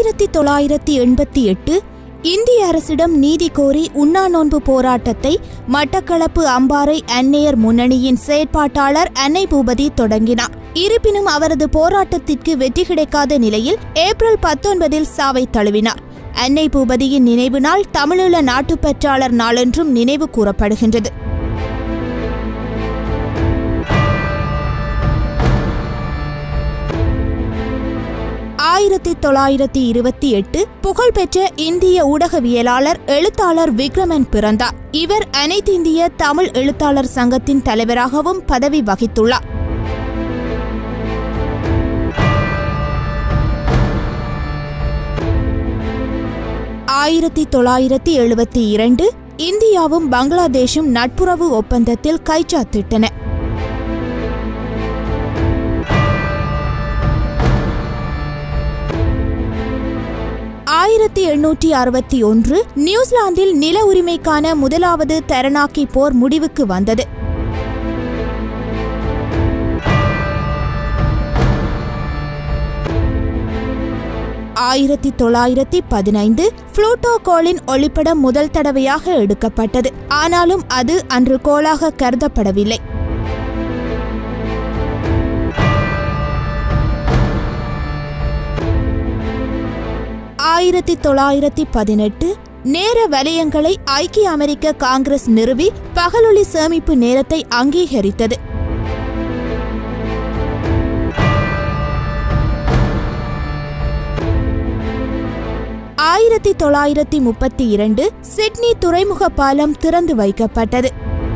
1988 இந்திய அரசிடம் நீதி கோரி உண்ணாநோன்பு போராட்டத்தை மட்டக்களப்பு அம்பாறை அன்னையர் முன்னணியின் செயற்பாட்டாளர் அன்னை பூபதி தொடங்கினார். இருப்பினும் அவரது போராட்டத்திற்கு வெற்றி கிடைக்காத நிலையில் ஏப்ரல் 19 சாவை தழுவினார். அன்னை பூபதியின் நினைவு நாள் தமிழீழ நாட்டுப்பற்றாளர் நாளென்றும் நினைவு கூறப்படுகின்றது. புகழ்பெற்ற இந்திய ஊடகவியலாளர் எழுத்தாளர் விக்ரமன் பிறந்தார். இவர் அனைத்திந்திய தமிழ் எழுத்தாளர் சங்கத்தின் தலைவராகவும் பதவி வகித்துள்ளார். இந்தியாவும் பங்களாதேஷும் நட்புறவு ஒப்பந்தத்தில் கைச்சாத்திட்டன. 1861 நியூசிலாந்தில் நில உரிமைக்கான முதலாவது தரணாக்கி போர் முடிவுக்கு வந்தது. 1915 புளூட்டோ கோளின் ஒளிப்படம் முதல் தடவையாக எடுக்கப்பட்டது. ஆனாலும் அது அன்று கோளாக கருதப்படவில்லை. 1918 நேர வலயங்களை ஐக்கிய அமெரிக்க காங்கிரஸ் நிறுவி பகலொளி சேமிப்பு நேரத்தை அங்கீகரித்தது. 1932 சிட்னி துறைமுக பாலம் திறந்து வைக்கப்பட்டது.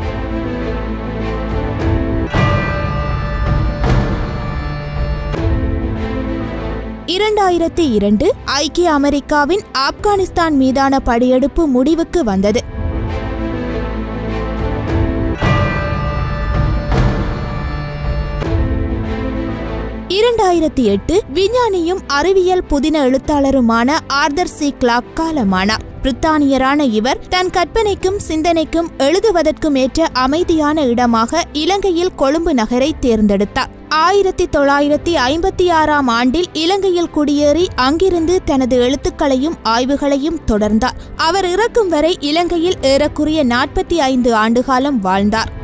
2002 ஐக்கிய அமெரிக்காவின் ஆப்கானிஸ்தான் மீதான படையெடுப்பு முடிவுக்கு வந்தது. 2008 விஞ்ஞானியும் அறிவியல் புதின எழுத்தாளருமான ஆர்தர் சி கிளார்க் காலமானார். பிரித்தானியரான இவர் தன் கற்பனைக்கும் சிந்தனைக்கும் எழுதுவதற்கும் ஏற்ற அமைதியான இடமாக இலங்கையில் கொழும்பு நகரை தேர்ந்தெடுத்தார். 1956 ஆண்டில் இலங்கையில் குடியேறி அங்கிருந்து தனது எழுத்துக்களையும் ஆய்வுகளையும் தொடர்ந்தார். அவர் இறக்கும் வரை இலங்கையில் ஏறக்குறைய 45 ஆண்டுகாலம் வாழ்ந்தார்.